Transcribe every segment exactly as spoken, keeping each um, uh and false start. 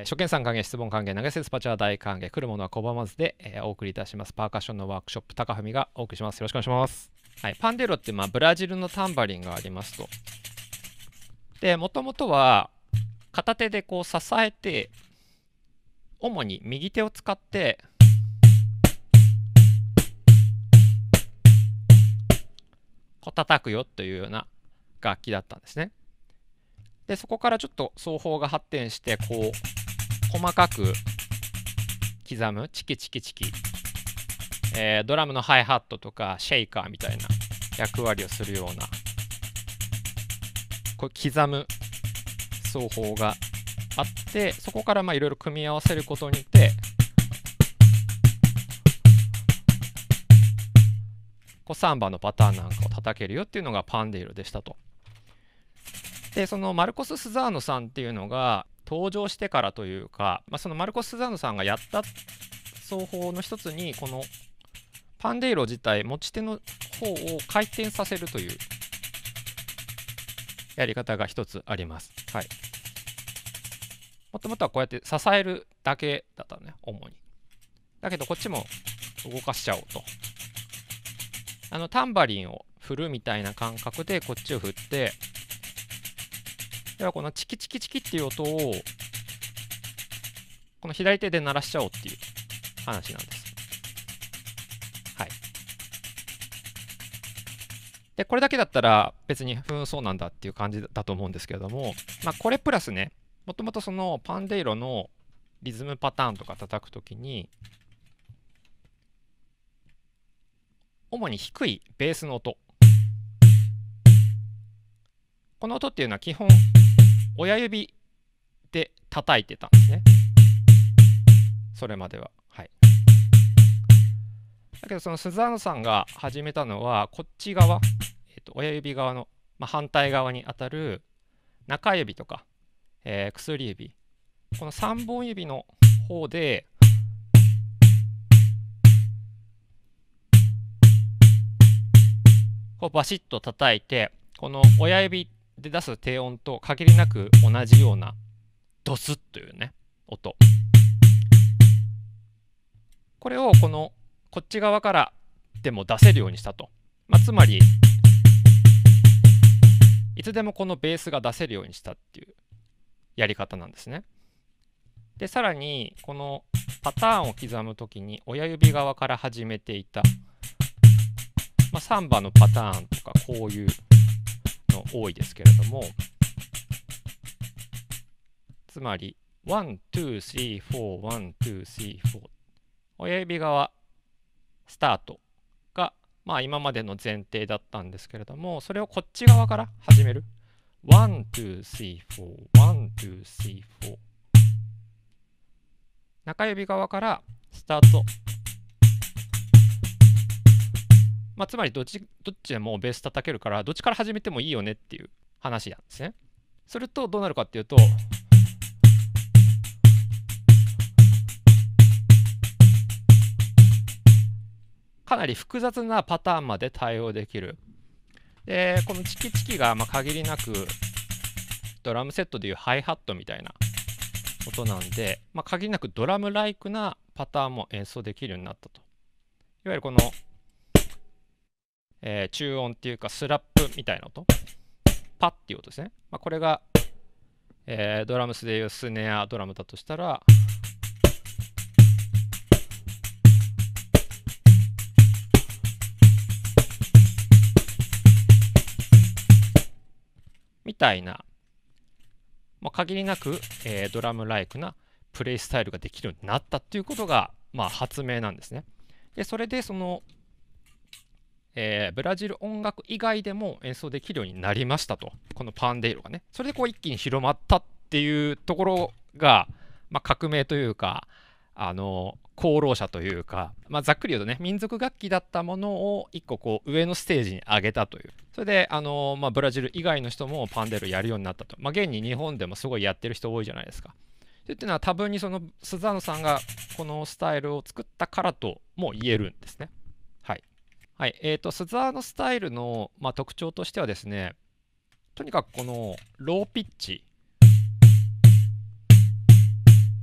えー、初見さん歓迎、質問歓迎、投げ銭スパチャー大歓迎、来るものは拒まずで、えー、お送りいたします。パーカッションのワークショップ、高文がお送りします。よろしくお願いします。はい、パンデーロって、まあ、ブラジルのタンバリンがありますと。で、もともとは片手でこう支えて、主に右手を使って、こう叩くよというような楽器だったんですね。で、そこからちょっと奏法が発展して、こう、細かく刻む、チキチキチキ、えー、ドラムのハイハットとかシェイカーみたいな役割をするような、こう刻む奏法があって、そこからまあいろいろ組み合わせることによって、こうサンバのパターンなんかを叩けるよっていうのがパンデイロでしたと。で、そのマルコス・スザーノさんっていうのが登場してからというか、まあ、そのマルコス・スザーノさんがやった奏法の一つに、このパンデイロ自体、持ち手の方を回転させるというやり方が一つあります。はい。もともとはこうやって支えるだけだったのね、主に。だけど、こっちも動かしちゃおうと。あの、タンバリンを振るみたいな感覚でこっちを振って、ではこのチキチキチキっていう音をこの左手で鳴らしちゃおうっていう話なんです。はい。で、これだけだったら別にふんそうなんだっていう感じだと思うんですけれども、まあこれプラスね、もともとそのパンデイロのリズムパターンとか叩くときに、主に低いベースの音。この音っていうのは基本親指で叩いてたんですね。それまでは。はい。だけどそのスザーノさんが始めたのはこっち側、えー、と親指側の、まあ、反対側にあたる中指とか、えー、薬指、このさんぼん指の方でこうバシッと叩いて、この親指で出す低音と限りなく同じようなドスッというね音、これをこのこっち側からでも出せるようにしたと、まあ、つまりいつでもこのベースが出せるようにしたっていうやり方なんですね。でさらにこのパターンを刻むときに親指側から始めていた、まあ、サンバのパターンとかこういうの多いですけれども、つまりワン、ツー、スリー、フォー、ワン、ツー、スリー、フォー、親指側スタートがまあ今までの前提だったんですけれども、それをこっち側から始める。ワン、ツー、スリー、フォー、ワン、ツー、スリー、フォー、中指側からスタート、まあ、つまりどっちどっちでもベース叩けるからどっちから始めてもいいよねっていう話なんですね。するとどうなるかっていうと、かなり複雑なパターンまで対応できる。でこのチキチキがまあ限りなくドラムセットでいうハイハットみたいな音なんで、まあ、限りなくドラムライクなパターンも演奏できるようになったと。いわゆるこのえー、中音っていうかスラップみたいな音、パッっていう音ですね。まあ、これが、えー、ドラムスでいうスネアドラムだとしたら、みたいな、まあ、限りなく、えー、ドラムライクなプレイスタイルができるようになったっていうことが、まあ、発明なんですね。でそれでそのえー、ブラジル音楽以外でも演奏できるようになりましたと、このパンデイロがね。それでこう一気に広まったっていうところが、まあ、革命というか、あの功労者というか、まあ、ざっくり言うとね、民族楽器だったものを一個こう上のステージに上げたという。それであの、まあ、ブラジル以外の人もパンデイロやるようになったと。まあ、現に日本でもすごいやってる人多いじゃないですか。っていうのは多分にそのスザーノさんがこのスタイルを作ったからとも言えるんですね。はい。はい、えーと、スザーノスタイルの、まあ、特徴としてはですね、とにかくこのローピッチ、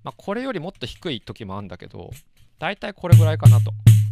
まあ、これよりもっと低い時もあるんだけど、だいたいこれぐらいかなと。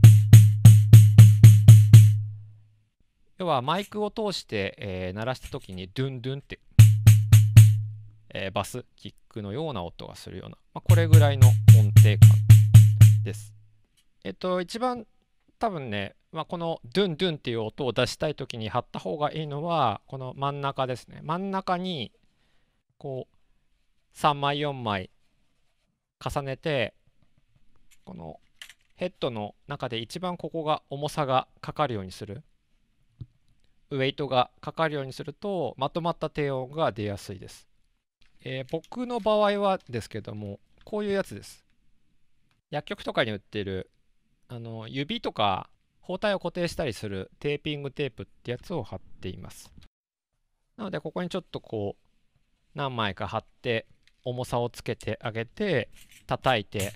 要はマイクを通して、えー鳴らした時にドゥンドゥンって、えーバスキックのような音がするような、まあ、これぐらいの音程感です。えっと一番多分ね、まあ、このドゥンドゥンっていう音を出したい時に貼った方がいいのはこの真ん中ですね。真ん中にこうさんまいよんまい重ねて、このヘッドの中で一番ここが重さがかかるようにする、ウェイトがかかるようにするとまとまった低音が出やすいです。えー僕の場合はですけども、こういうやつです。薬局とかに売ってるあの指とか包帯を固定したりするテーピングテープってやつを貼っています。なのでここにちょっとこう何枚か貼って重さをつけてあげて叩いて、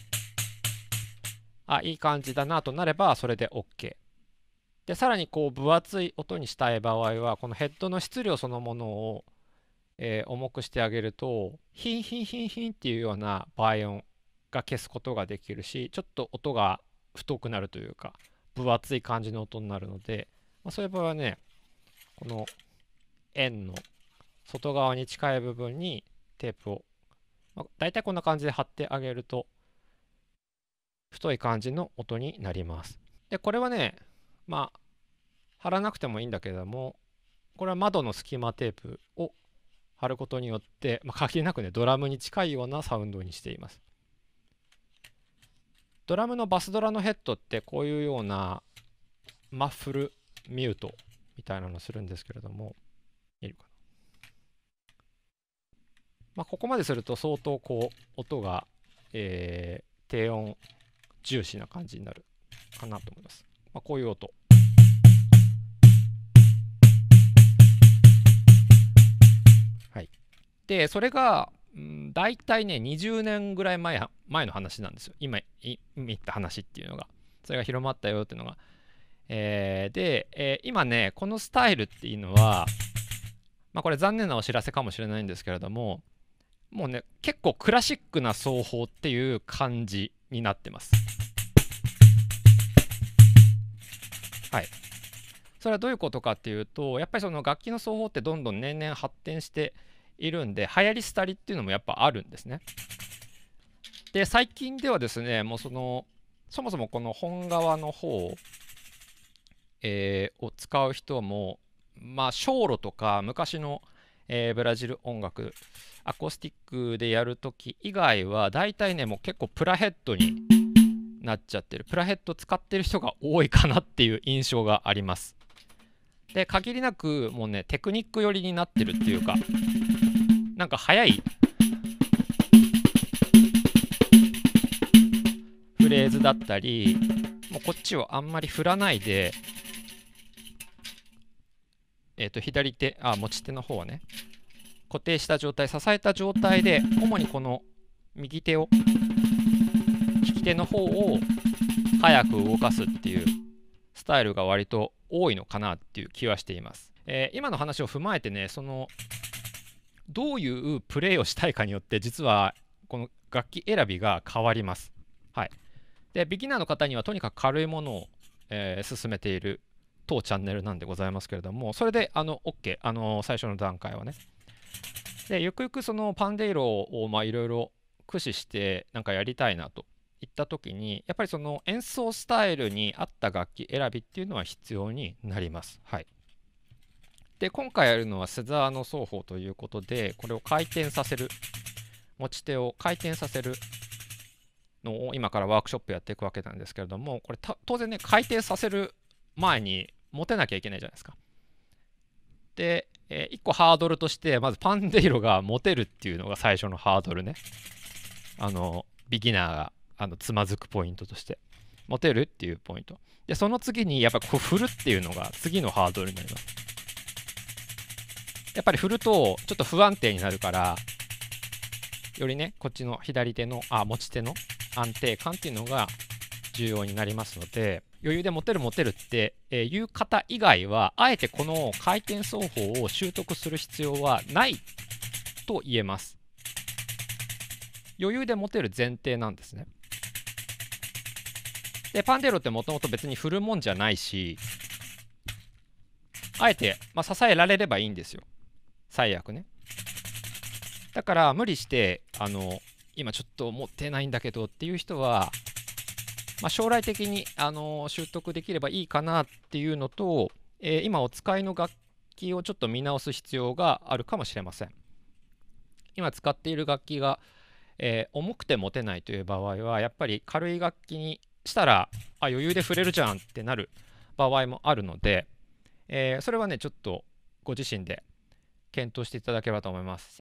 あ、いい感じだなとなればそれで OK。で、さらにこう分厚い音にしたい場合はこのヘッドの質量そのものを、えー重くしてあげるとヒンヒンヒンヒンっていうような倍音が消すことができるし、ちょっと音が太くなるというか分厚い感じの音になるので、まあ、そういう場合はね、この円の外側に近い部分にテープを、まあ、大体こんな感じで貼ってあげると太い感じの音になります。で、これはね、まあ貼らなくてもいいんだけれども、これは窓の隙間テープを貼ることによって、まあ、限りなくねドラムに近いようなサウンドにしています。ドラムのバスドラのヘッドってこういうようなマッフルミュートみたいなのするんですけれども、いるかな。まあ、ここまですると相当こう音が、えー低音重視な感じになるかなと思います。まあ、こういう音。はい。で、それが、うん、大体ね、にじゅうねんぐらい前前の話なんですよ。今言った話っていうのが。それが広まったよっていうのが。えーで、えー今ね、このスタイルっていうのは、まあ、これ残念なお知らせかもしれないんですけれども、もうね、結構クラシックな奏法っていう感じになってます。はい。それはどういうことかっていうと、やっぱりその楽器の奏法ってどんどん年々発展しているんで、流行り廃りっていうのもやっぱあるんですね。で、最近ではですね、もうその、そもそもこの本側の方、えーを使う人も、まあ、小路とか昔の、えーブラジル音楽、アコースティックでやるとき以外は、大体ね、もう結構プラヘッドになっちゃってる。プラヘッド使ってる人が多いかなっていう印象があります。で、限りなくもうね、テクニック寄りになってるっていうか、なんか速いフレーズだったり、もうこっちをあんまり振らないで、えっと、左手、あ、持ち手の方はね、固定した状態、支えた状態で、主にこの右手を、利き手の方を早く動かすっていうスタイルが割と多いのかなっていう気はしています。えー今の話を踏まえてね、そのどういうプレイをしたいかによって実はこの楽器選びが変わります。はい。で、ビギナーの方にはとにかく軽いものを、えー進めている当チャンネルなんでございますけれども、それであの OK、あの最初の段階はね。で、ゆくゆくそのパンデイロをまあいろいろ駆使してなんかやりたいなといった時に、やっぱりその演奏スタイルに合った楽器選びっていうのは必要になります。はい。で、今回やるのはセザーの奏法ということで、これを回転させる、持ち手を回転させるのを今からワークショップやっていくわけなんですけれども、これ当然ね、回転させる前に持てなきゃいけないじゃないですか。で、えー、いっこハードルとして、まずパンデイロが持てるっていうのが最初のハードルね。あの、ビギナーがあのつまずくポイントとして。持てるっていうポイント。で、その次に、やっぱこう振るっていうのが次のハードルになります。やっぱり振るとちょっと不安定になるから、よりね、こっちの左手の、あ、持ち手の安定感っていうのが重要になりますので、余裕で持てる持てるって、えー、いう方以外は、あえてこの回転奏法を習得する必要はないと言えます。 余裕で持てる前提なんですね。で、パンデロってもともと別に振るもんじゃないし、あえて、まあ、支えられればいいんですよ。最悪ね。だから無理して、あの、今ちょっと持ってないんだけどっていう人は、まあ、将来的に、あの習得できればいいかなっていうのと、えー今お使いの楽器をちょっと見直す必要があるかもしれません。今使っている楽器が、えー重くて持てないという場合は、やっぱり軽い楽器にしたら、あ、余裕で振れるじゃんってなる場合もあるので、えーそれはね、ちょっとご自身で検討していただければと思います。